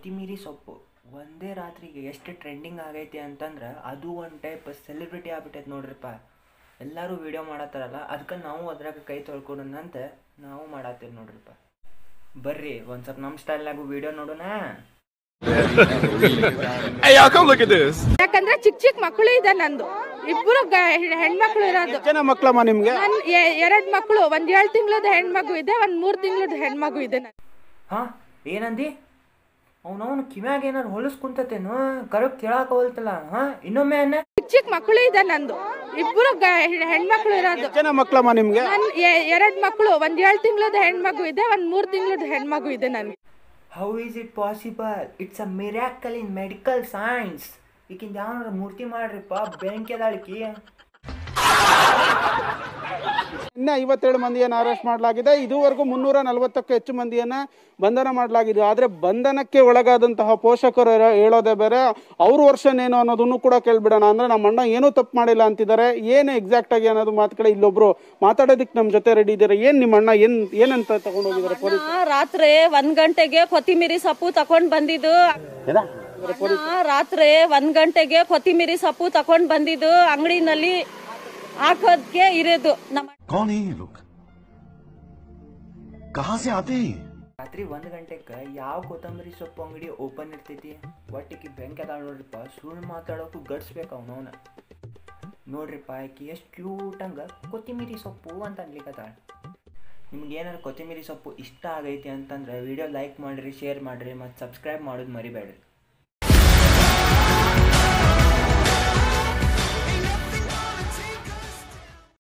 ಕೊತ್ತಿಮಿರಿ ಸೊಪ್ಪು ಒಂದೇ ರಾತ್ರಿಗೆ ಎಷ್ಟು ಟ್ರೆಂಡಿಂಗ್ ಆಗೈತಿ ಅಂತಂದ್ರೆ ಅದು ಒಂದು ಟೈಪ್ ಸೆಲೆಬ್ರಿಟಿ ಆಗ್ಬಿಟ್ಟೈತೆ ನೋಡ್ರಿಪ್ಪ. ಎಲ್ಲರೂ ವಿಡಿಯೋ ಮಾಡತ್ತಾರಲ್ಲ, ಅದಕ್ಕೆ ನಾವು ಅದ್ರಾಗ ಕೈ ತೊಳ್ಕೊಡೋಣಂತ ನಾವು ಮಾಡತ್ತೀವಿ ನೋಡ್ರಿಪ್ಪ. ಬರ್ರಿ ಒಂದು ಸ್ವಲ್ಪ ನಮ್ಮ ಸ್ಟೈಲ್ನಾಗೂ ವಿಡಿಯೋ ನೋಡೋಣ. ಯಾಕಂದ್ರೆ ಚಿಕ್ಕ ಚಿಕ್ಕ ಮಕ್ಕಳು ಇದೆ, ನಂದು ಇಬ್ಬರು ಹೆಣ್ಮಕ್ಳು ಇರೋದು. ಜನ ಮಕ್ಕಳಮ್ಮ ನಿಮ್ಗೆ? 2 ಮಕ್ಕಳು, ಒಂದು 7 ತಿಂಗಳದ ಹೆಣ್ಮಗು ಇದೆ, ಒಂದು 3 ತಿಂಗಳದ ಹೆಣ್ಮಗು ಇದೆ. ಹಾ ಏನಂದಿ? ಅವನವನು ಕಿವ್ಯಾಗ ಏನಾರು ಹೊಲಸ್ಕುಂತತೇನು? ಕರೆಕ್ಟ್ ಕೇಳಾಕ ಹೋಲ್ತಲ್ಲ. ಹಾ ಇನ್ನೊಮ್ಮೆ ಅನ್ನ. ಚಿಕ್ಕ ಚಿಕ್ಕ ಮಕ್ಕಳು ಇದೆ, ನಂದು ಇಬ್ಬರು ಹೆಣ್ಮಕ್ಳು ಇರೋದು. ಜನ ಮಕ್ಕಳಮ್ಮ ನಿಮ್ಗೆ? 2 ಮಕ್ಕಳು, ಒಂದು 7 ತಿಂಗಳದ ಹೆಣ್ಮಗು ಇದೆ, ಒಂದು 3 ತಿಂಗಳದ ಹೆಣ್ಮಗು ಇದೆ ನನಗೆ. How is it possible? It's a miracle in medical science. ಈಗಿಂದ ಯಾವನಾರ ಮೂರ್ತಿ ಮಾಡ್ರಿಪ್ಪ, ಬೆಂಕಿ ಅದಾಳಿಕಿ. ಇನ್ನ 57 ಮಂದಿಯನ್ನು ಅರೆಸ್ಟ್ ಮಾಡಲಾಗಿದೆ. ಇದುವರೆಗೂ 340ಕ್ಕೂ ಹೆಚ್ಚು ಮಂದಿಯನ್ನ ಬಂಧನ ಮಾಡಲಾಗಿದೆ. ಆದ್ರೆ ಬಂಧನಕ್ಕೆ ಒಳಗಾದಂತಹ ಪೋಷಕರು ಹೇಳೋದೇ ಬೇರೆ, ಅವ್ರ ವರ್ಷನ್ ಏನು ಅನ್ನೋದನ್ನು ಕೂಡ ಕೇಳ್ಬಿಡೋಣ. ಅಂದ್ರೆ ನಮ್ಮ ಅಣ್ಣ ಏನೂ ತಪ್ಪು ಮಾಡಿಲ್ಲ ಅಂತಿದ್ದಾರೆ. ಏನು ಎಕ್ಸಾಕ್ಟ್ ಆಗಿ ಅನ್ನೋದು ಮಾತುಕಡೆ ಇಲ್ಲೊಬ್ರು ಮಾತಾಡೋದಕ್ಕೆ ನಮ್ಮ ಜೊತೆ ರೆಡಿ ಇದ್ದಾರೆ. ಏನ್ ನಿಮ್ಮ ಅಣ್ಣ ಏನಂತ ತಗೊಂಡು ಹೋಗಿದ್ದಾರೆ ಪೊಲೀಸ್? ರಾತ್ರಿ 1 ಗಂಟೆಗೆ ಕೊತ್ತಿಮಿರಿ ಸೊಪ್ಪು ತಕೊಂಡ್ ಬಂದಿದ್ದು. ರಾತ್ರಿ 1 ಗಂಟೆಗೆ ಕೊತ್ತಿಮಿರಿ ಸೊಪ್ಪು ತಕೊಂಡ್ ಬಂದಿದ್ದು ಅಂಗಡಿನಲ್ಲಿ ಹಾಕೋದಕ್ಕೆ ಇರೋದು. कौन है ये लोग? कहां से आते हैं? ರಾತ್ರಿ 1 ಗಂಟೆಗೆ ಯಾವ ಕೊತ್ತಂಬರಿ ಸೊಪ್ಪು ಅಂಗಡಿ ಓಪನ್ ಇರ್ತೈತಿ? ಒಟ್ಟಿಗೆ ಬೆಂಕಿ ಅದಾಳ ನೋಡ್ರಿಪ್ಪ. ಸುಳ್ಳು ಮಾತಾಡೋಕು ಗಡ್ಸ್ಬೇಕು ಅವನವನ. ನೋಡ್ರಿಪ್ಪ, ಆಕಿ ಎಷ್ಟು ಕ್ಯೂಟ್ ಹಂಗ ಕೊತ್ತಿಮಿರಿ ಸೊಪ್ಪು ಅಂತ ಅನ್ಲಿಕ್ಕತ್ತಾಳ. ನಿಮ್ಗೆ ಏನಾದ್ರು ಕೊತ್ತಿಮಿರಿ ಸೊಪ್ಪು ಇಷ್ಟ ಆಗೈತಿ ಅಂತಂದ್ರೆ ವಿಡಿಯೋ ಲೈಕ್ ಮಾಡಿರಿ, ಶೇರ್ ಮಾಡಿರಿ ಮತ್ತು ಸಬ್ಸ್ಕ್ರೈಬ್ ಮಾಡೋದು ಮರಿಬೇಡ್ರಿ.